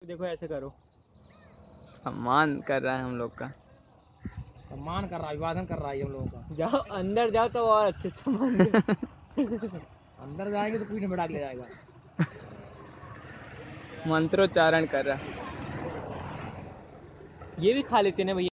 देखो ऐसे करो। सम्मान कर रहा है हम लोग का। सम्मान कर रहा है, अभिवादन कर रहा है हम लोगों का। जाओ अंदर जाओ तो और अच्छे सम्मान अंदर जाएंगे तो पीठ में डाल ले जाएगा। मंत्रोच्चारण कर रहा। ये भी खा लेते ना भैया।